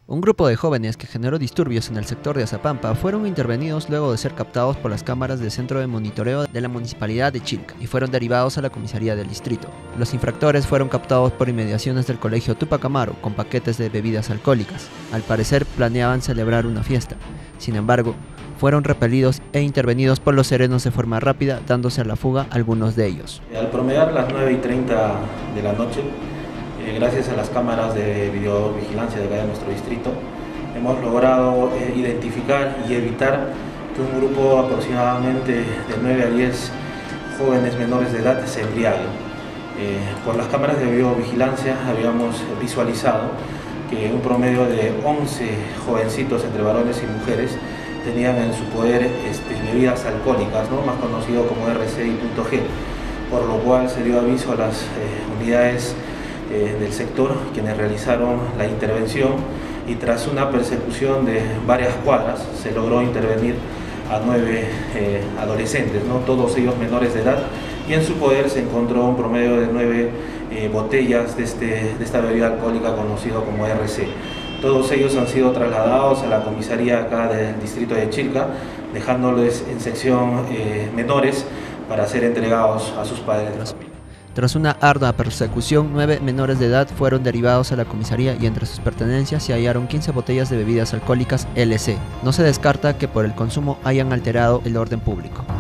Un grupo de jóvenes que generó disturbios en el sector de Azapampa fueron intervenidos luego de ser captados por las cámaras del centro de monitoreo de la municipalidad de Chilca y fueron derivados a la comisaría del distrito. Los infractores fueron captados por inmediaciones del colegio Tupac Amaru con paquetes de bebidas alcohólicas. Al parecer planeaban celebrar una fiesta. Sin embargo, fueron repelidos e intervenidos por los serenos de forma rápida, dándose a la fuga algunos de ellos. Al promediar las 9:30 de la noche, gracias a las cámaras de videovigilancia de acá de nuestro distrito, hemos logrado identificar y evitar que un grupo aproximadamente de 9 a 10 jóvenes menores de edad se embriaguen. Por las cámaras de videovigilancia habíamos visualizado que un promedio de 11 jovencitos entre varones y mujeres tenían en su poder bebidas alcohólicas, ¿no? Más conocido como RC y .G, por lo cual se dio aviso a las unidades del sector, quienes realizaron la intervención, y tras una persecución de varias cuadras se logró intervenir a 9 adolescentes, ¿no? Todos ellos menores de edad, y en su poder se encontró un promedio de 9 botellas de esta bebida alcohólica conocido como RC. Todos ellos han sido trasladados a la comisaría acá del distrito de Chilca, dejándoles en sección menores para ser entregados a sus padres. Tras una ardua persecución, 9 menores de edad fueron derivados a la comisaría y entre sus pertenencias se hallaron 15 botellas de bebidas alcohólicas LC. No se descarta que por el consumo hayan alterado el orden público.